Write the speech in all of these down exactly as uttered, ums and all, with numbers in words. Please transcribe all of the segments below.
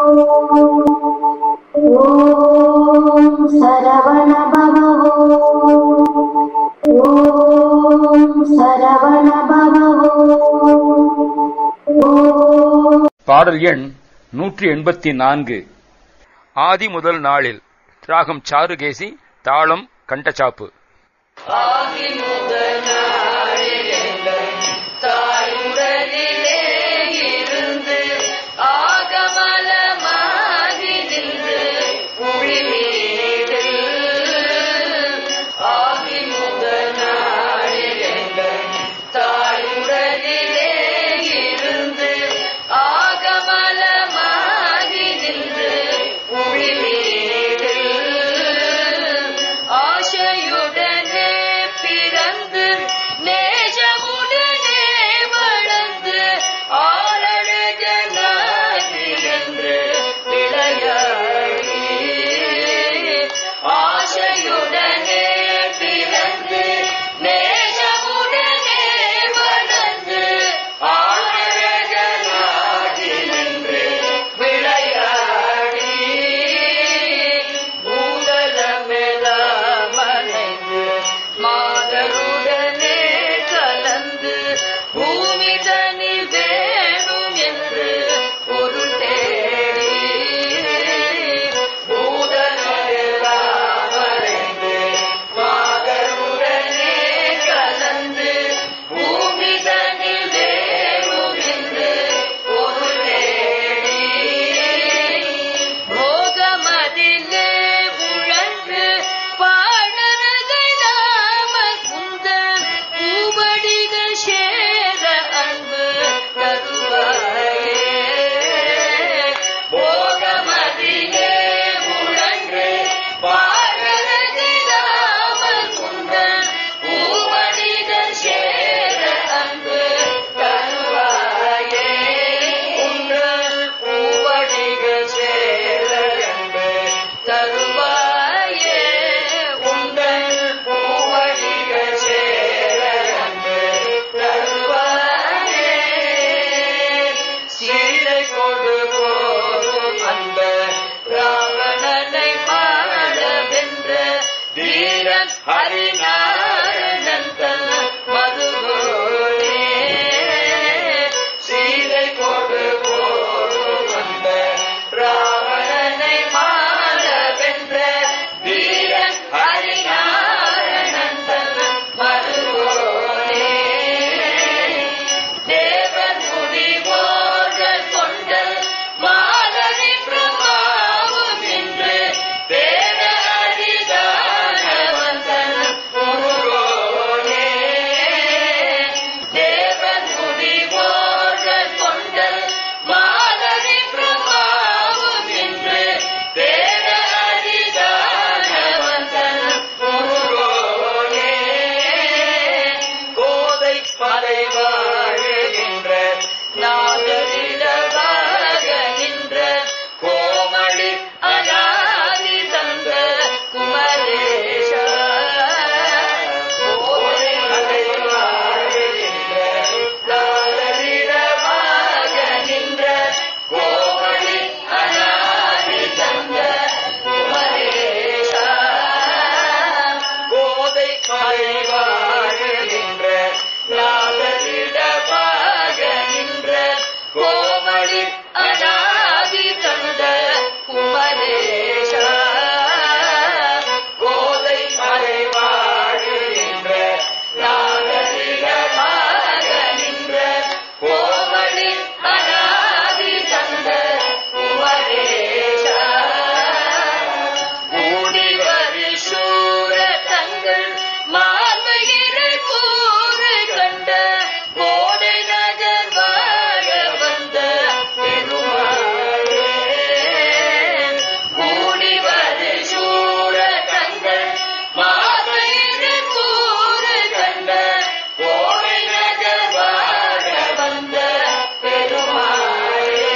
ஓம் சரவண பவ ஓம் சரவண பவ. பாடல் எண் நூற்றி எண்பத்தி நான்கு. ஆதி முதல் நாளில். ராகம் சாருகேசி, தாளம் கண்டச்சாப்பு. ஆதி முதல் நாளில் தாயுடலிலே இருந்து ஆகமலமாகி நின்று புவிமீதில். ஆதி முதல் நாளில் தாயுடலிலே இருந்து ஆகமலமாகி நின்று புவிமீதில். ஆசையுடனே பிறந்து நேசமுடனே வளர்ந்து ஆரழகனாகி என்று விளையாடி. ஆசையுடனே பிறந்து நேசமுடனே வளர்ந்து ஆரழகனாகி என்று விளையாடி. பூதலமெல்லாம் அணைந்து மாதருடனே கலந்து பூமி தனில் வேணும் என்று பொருள் தேடி. பூதலமெல்லாம் அணைந்து மாதருடனே கலந்து பூமி தனில் வேணும் என்று பொருள் தேடி. போகமதிலே உழன்று பாடரகை நாம குந்த பூபடிகள் சேர அன்பு தருவாயே. போகமதிலே உழன்று பாடரகை நாம குந்த பூபடிகள் சேர அன்பு தருவாயே. உங்கள் பூபடிகள் சேர அன்பு தருவாயே. உங்கள் பூவடிகள் சேர அன்பு தருவாயே. சீதை கொடு போரும் அன்ப ராவணனை மாட வென்ற வீரன் ஹரிநாரணன் தன் மதுகோனே. சீதை கொடு போரும் அன்ப ராவணனை மாட வென்ற வீரன் ஹரிநாரணன் தன் மதுகோனே. தேவன் முடிவோர்கள் கொண்ட மாலரி பிரமாவும் இன்று வேத அதிதான வந்தன் முருகோனே. தேவன் முடிவோர்கள் கொண்ட மாலரி பிரமாவும் இன்று வேத அதிதான வந்தன் முருகோனே. கோதை மலை வாழ்கின்ற நாகரிடமாக நின்ற கோமளி அநாதி தந்த குமரேஷா. கோதை மலை வாழ்கின்ற நாகரிடமாக நின்ற கோமளி அநாதி தந்த குமரேஷா. கோதை மலை வாழ்கின்ற நாகரிடமாக நின்ற கோமளி அநாதி தந்த குமரேஷா. கோதை மலை வாழ்கின்ற நாகரிகமாக நின்ற கோமளி அநாதி தந்த குமரேஷா. கூடி வரிசூர தங்கள் மார்பயிரை கூறு கண்ட கோடை நகர் வாழ வந்த பெருமாளே. கூடி வரிசூர தங்கள் மார்பயிரை கூறு கண்ட கோடை நகர் வாழ வந்த பெருமாளே.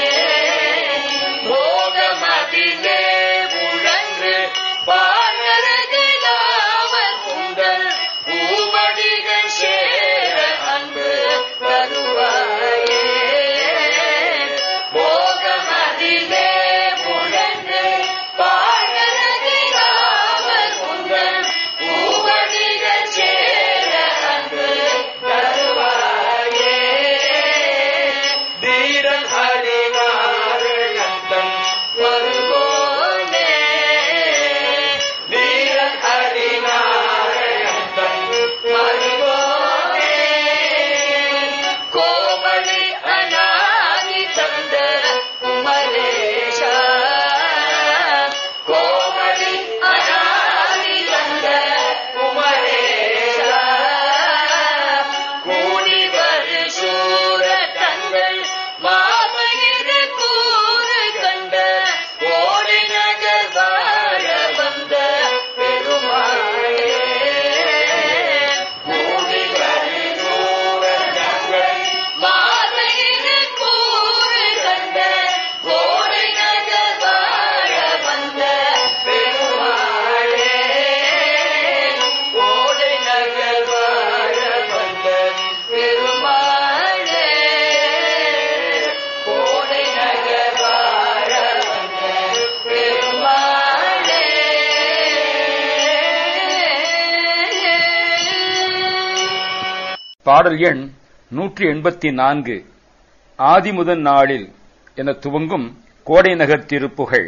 மோகமதிலே உழன்று பாடரகை நாவல் உங்கள் பூமடிகள் சேர அன்பு தருவாயே. மோகமதிலே பாடல் எண் நூற்றி எண்பத்தி நான்கு. ஆதிமுதன் நாளில் என துவங்கும் கோடைநகர் திருப்புகழ்.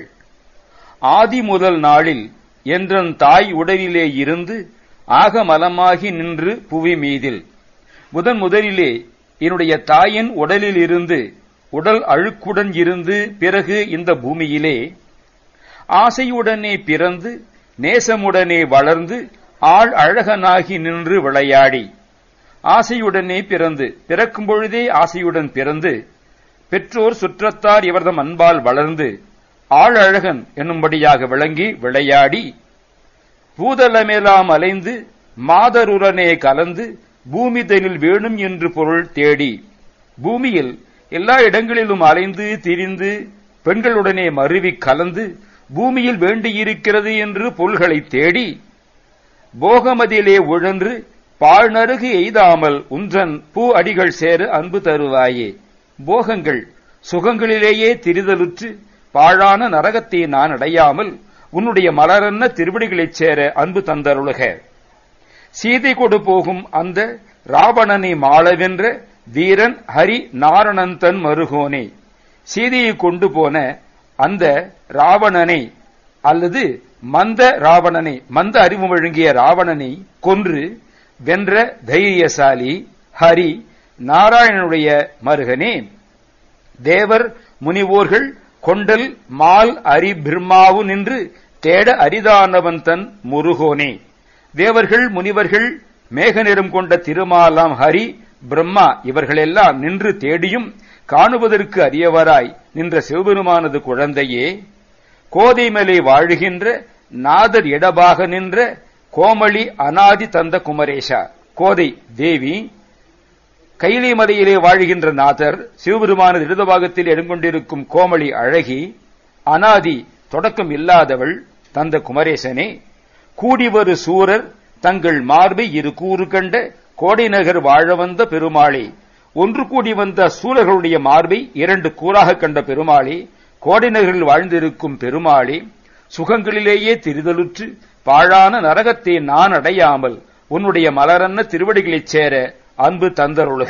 ஆதி முதல் நாளில் என்றன் தாய் உடலிலே இருந்து ஆகமலமாகி நின்று புவி மீதில். முதன் முதலிலே என்னுடைய தாயின் உடலில் இருந்து உடல் அழுக்குடன் இருந்து பிறகு இந்த பூமியிலே ஆசையுடனே பிறந்து நேசமுடனே வளர்ந்து ஆள் அழகனாகி நின்று விளையாடி. ஆசையுடனே பிறந்து பிறக்கும் பொழுதே ஆசையுடன் பிறந்து பெற்றோர் சுற்றத்தார் இவர்தம் அன்பால் வளர்ந்து ஆள் அழகன் என்னும்படியாக விளங்கி விளையாடி பூதலமெல்லாம் அலைந்து மாதருடனே கலந்து பூமிதனில் வேணும் என்று பொருள் தேடி. பூமியில் எல்லா இடங்களிலும் அலைந்து திரிந்து பெண்களுடனே மருவி கலந்து பூமியில் வேண்டியிருக்கிறது என்று பொருள்களை தேடி போகமதிலே உழன்று பாழ்நருகு எய்தாமல் உன்றன் பூ அடிகள் சேர அன்பு தருவாயே. போகங்கள் சுகங்களிலேயே திரிதலுற்று பாழான நரகத்தை நான் அடையாமல் உன்னுடைய மலரன்ன திருவடிகளைச் சேர அன்பு தந்தருளுக. சீதை கொடு போகும் அந்த ராவணனை மாளவென்ற வீரன் ஹரி நாரணந்தன் மருகோனே. சீதையை கொண்டு போன அந்த ராவணனை அல்லது மந்த ராவணனை, மந்த அறிவு வழங்கிய ராவணனை கொன்று வென்ற தைரியசாலி ஹரி நாராயணனுடைய மருகனே. தேவர் முனிவோர்கள் கொண்டல் மால் அரி பிரம்மாவு நின்று தேட அரிதானவன் தன் முருகோனே. தேவர்கள் முனிவர்கள் மேக நிறம் கொண்ட திருமாலாம் ஹரி பிரம்மா இவர்களெல்லாம் நின்று தேடியும் காணுவதற்கு அரியவராய் நின்ற சிவபெருமானது குழந்தையே. கோதைமலை வாழுகின்ற நாதர் இடபாக நின்ற கோமளி அநாதி தந்த குமரேஷா. கோதை தேவி கைலி மலையிலே வாழ்கின்ற நாதர் சிவபெருமானது இடதுபாகத்தில் இடங்கொண்டிருக்கும் கோமளி அழகி அநாதி தொடக்கம் இல்லாதவள் தந்த குமரேசனே. கூடிவரு சூரர் தங்கள் மார்பை இரு கூறு கண்ட கோடைநகர் வாழ வந்த பெருமாளே. ஒன்று கூடி வந்த சூரர்களுடைய மார்பை இரண்டு கூறாக கண்ட பெருமாளே. கோடைநகரில் வாழ்ந்திருக்கும் பெருமாளே, சுகங்களிலேயே திரிதலுற்று பாழான நரகத்தை நான் அடையாமல் உன்னுடைய மலரன்ன திருவடிகளைச் சேர அன்பு தந்தருளுக.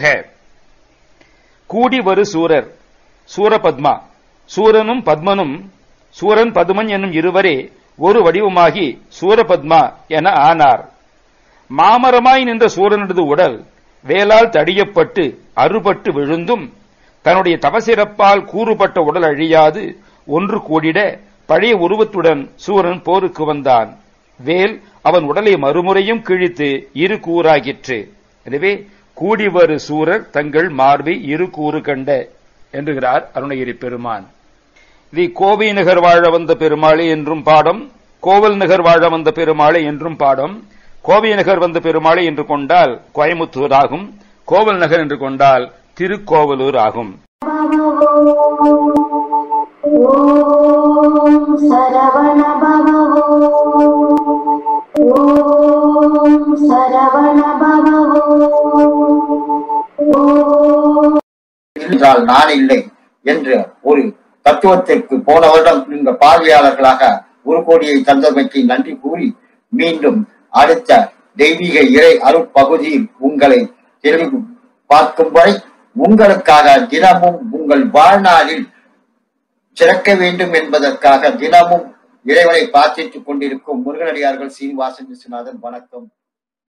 கூடி வரு சூரர் சூரபத்மா. சூரனும் பத்மனும் சூரன் பதுமன் என்னும் இருவரே ஒரு வடிவமாகி சூரபத்மா என ஆனார். மாமரமாய் நின்ற சூரனது உடல் வேலால் தடியப்பட்டு அறுபட்டு விழுந்தும் தன்னுடைய தவசிறப்பால் கூறுபட்ட உடல் அழியாது ஒன்று கூடிட பழைய உருவத்துடன் சூரன் போருக்கு வந்தான். வேல் அவன் உடலை மறுமுறையும் கிழித்து இரு கூறாகிற்று. எனவே கூடிவரு சூரர் தங்கள் மார்பை இரு கூறு கண்ட என்கிறார் அருணகிரி பெருமான். இது கோவை நகர் வாழ வந்த பெருமாளே என்றும் பாடம், கோவல் நகர் வாழ வந்த பெருமாளே என்றும் பாடம். கோவை நகர் வந்த பெருமாளை என்று கொண்டால் கோயமுத்தூர் ஆகும், கோவல் நகர் என்று கொண்டால் திருக்கோவலூர் ஆகும். ஓம் சரவண பவ ஓம் சரவண பவ என்றால் நான் இல்லை என்ற ஒரு தத்துவத்திற்கு போன வருடம் இந்த பார்வையாளர்களாக ஒரு கோடியை தந்தமைக்கு நன்றி கூறி மீண்டும் அடுத்த தெய்வீக இறை அருட்பகுதியில் உங்களை தெளிவு பார்க்கும் வரை உங்களுக்காக தினமும் உங்கள் வாழ்நாளில் சிறக்க வேண்டும் என்பதற்காக தினமும் இறைவனை பிரார்த்தித்துக் கொண்டிருக்கும் முருகனடியார்கள் சீனிவாசன் விஸ்வநாதன். வணக்கம்.